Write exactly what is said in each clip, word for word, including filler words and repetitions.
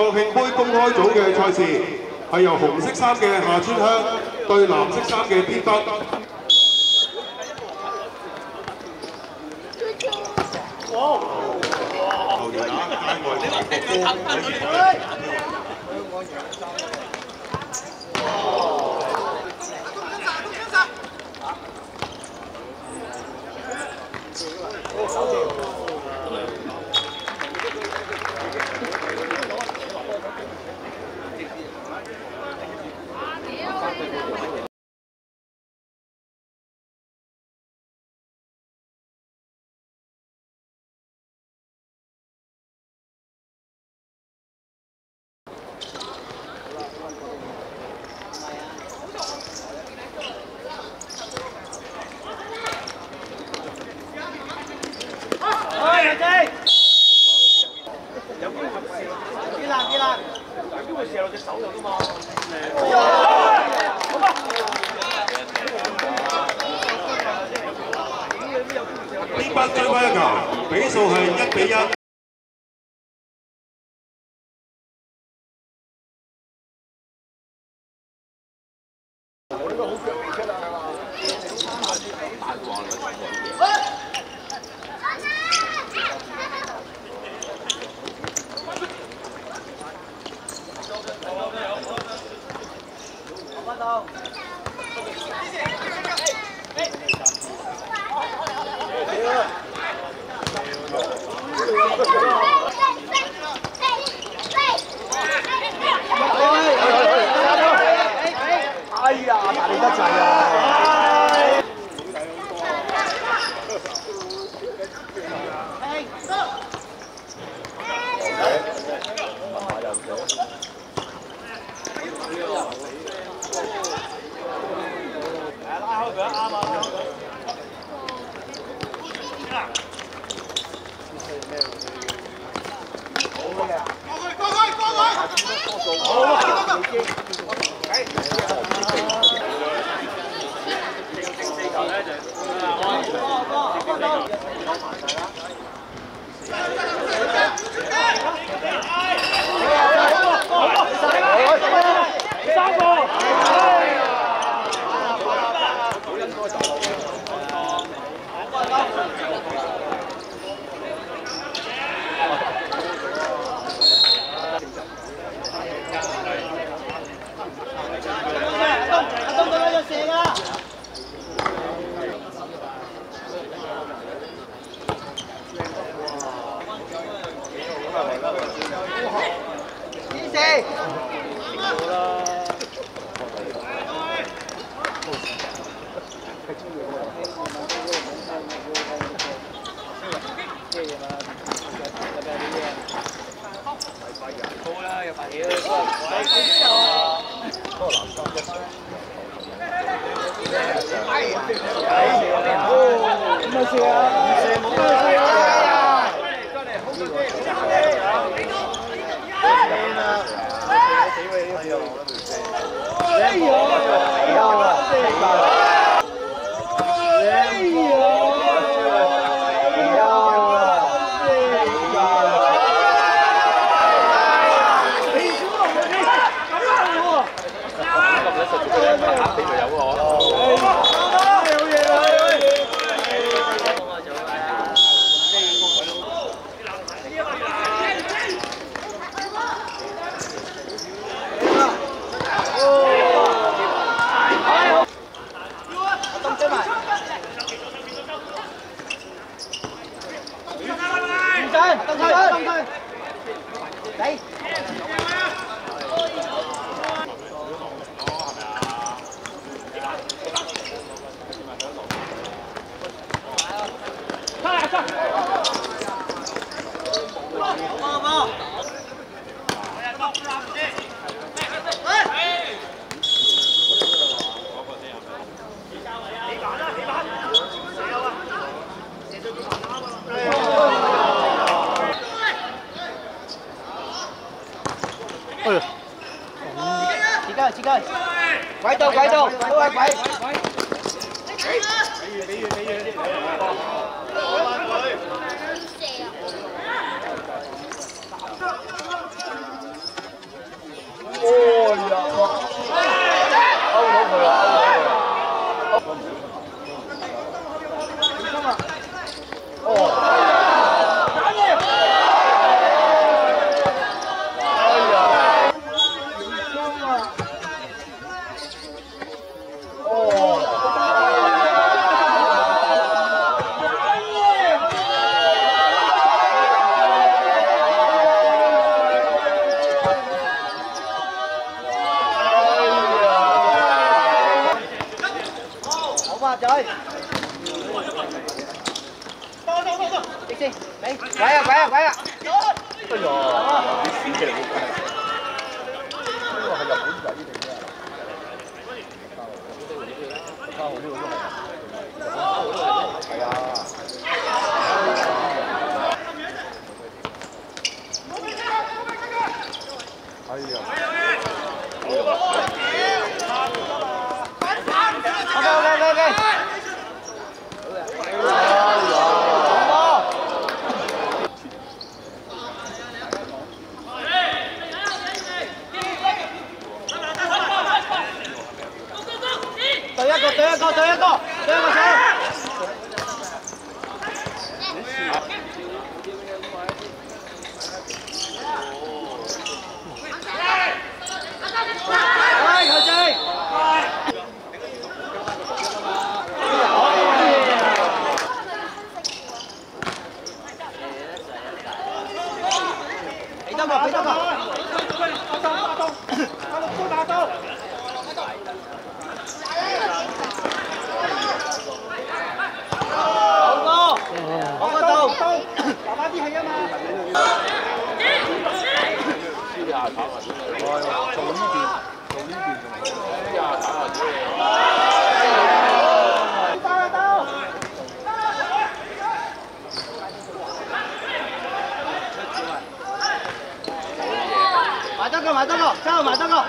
國慶杯公開組嘅賽事係由紅色衫嘅夏川香對藍色衫嘅邊北。後搖打界外投個波可以邊北追翻一球，比數係一比一。哎呀，大力得滯啊！拉開佢啱啊！三個。 鬼到鬼到，都係鬼。 俾遠俾遠俾遠。 啦，仔。多多多多，直先，你鬼啊鬼啊鬼啊！哎呀，啲屎嘅嚟嘅，呢個係日本仔定咩？三號呢個都係，三號都係，係啊。哎呀！OK OK OK OK。對一個對一個對一個對一個手。哎，球仔！俾多個俾多個。打到打到打到！我個度，留翻啲氣啊嘛！試下打埋先，做呢邊，做呢邊仲試下打埋先。到啦到！買多個買多個，收買多個。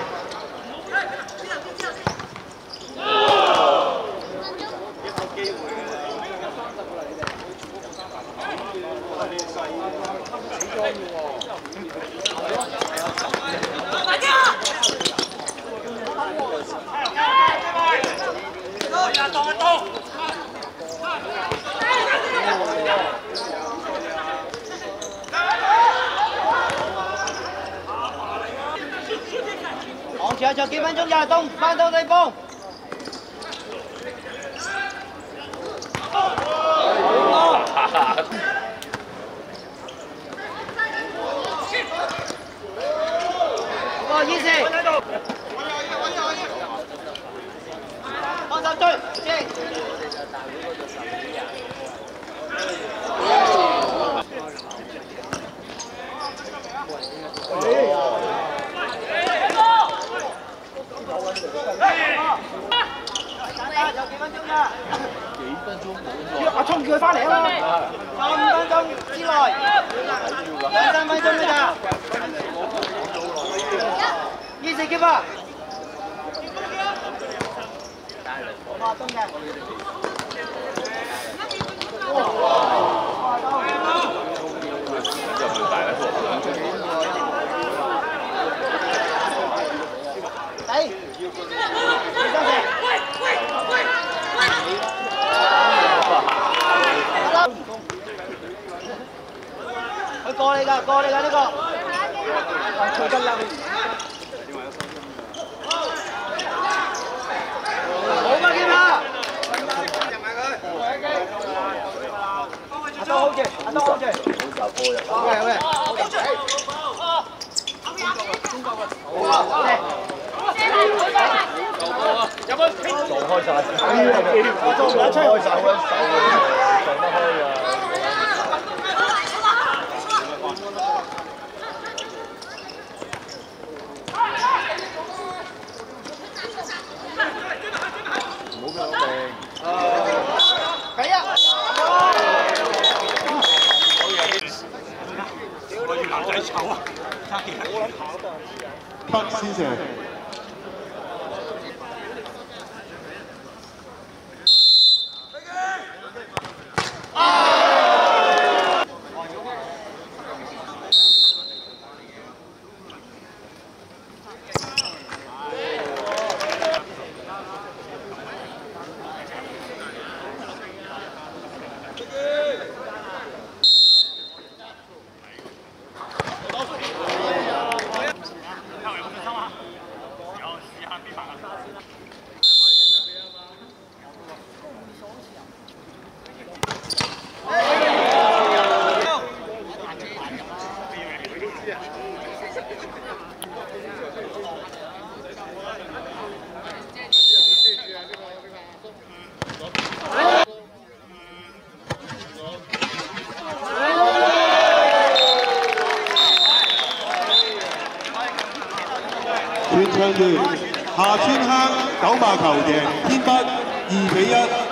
往前仲幾分鐘咋，東翻到地方。哦，意思。幫手追，接。有幾分鐘㗎？幾分鐘冇。阿聰叫佢翻嚟啊嘛！三分鐘之內，兩三分鐘㗎咋？二十幾吧。哇，東嘅。哇，東。嚟。佢過嚟㗎，過嚟㗎呢個。佢得啦。好嘛，劍啊！入埋佢。阿東 hold 住，阿東 hold 住。好球波入。好嘅，好嘅。中國嘅。好啊，好嘅。入去。做開曬。我做唔得出。開手啦，手做得開㗎。係啊！我要男仔醜啊！ 北先生。 全場完，下村鄉九馬球贏天北二比一。